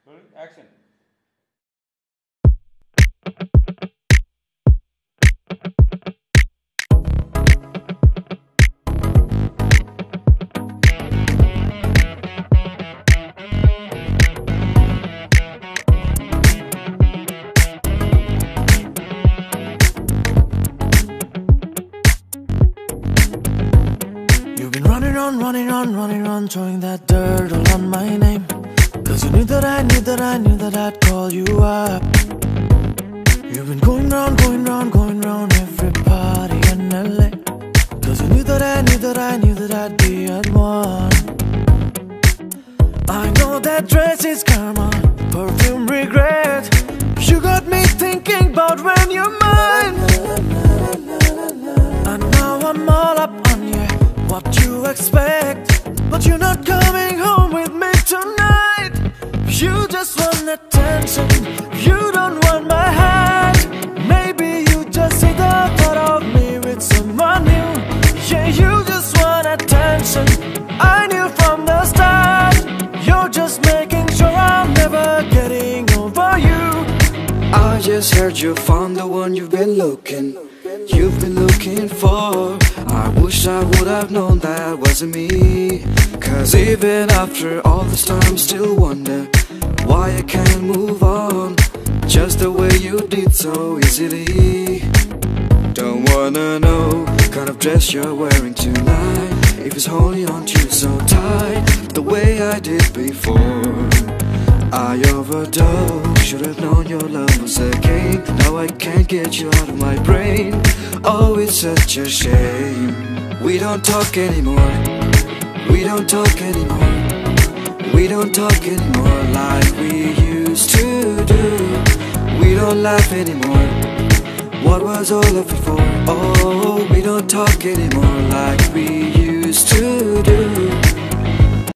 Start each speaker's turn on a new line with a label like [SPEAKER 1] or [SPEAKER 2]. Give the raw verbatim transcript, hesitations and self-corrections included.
[SPEAKER 1] Rolling, action.
[SPEAKER 2] You've been running on, running on, running on, throwing that dirt all on my name. Cause you knew that I knew that I knew that I'd call you up. You've been going round, going round, going round every party in L A. Cause you knew that I knew that I knew that I'd be at one. I know that dress is karma, perfume regret. You got me thinking about when you're mine. And now I'm all up on you, what you expect. But you're not coming home with me tonight. You just want attention, you don't want my hand. Maybe you just see the thought of me with someone new. Yeah, you just want attention, I knew from the start. You're just making sure I'm never getting over you.
[SPEAKER 3] I just heard you found the one you've been looking, you've been looking for. I wish I would have known that wasn't me. Cause even after all this time, still wonder why I can't move on just the way you did so easily. Don't wanna know kind of dress you're wearing tonight, if it's holding on to you so tight the way I did before. I overdosed, should have known your love was a game. Now I can't get you out of my brain. Oh, it's such a shame. We don't talk anymore, we don't talk anymore, we don't talk anymore like we used to do. We don't laugh anymore, what was all of it for? Oh, we don't talk anymore like we used to do.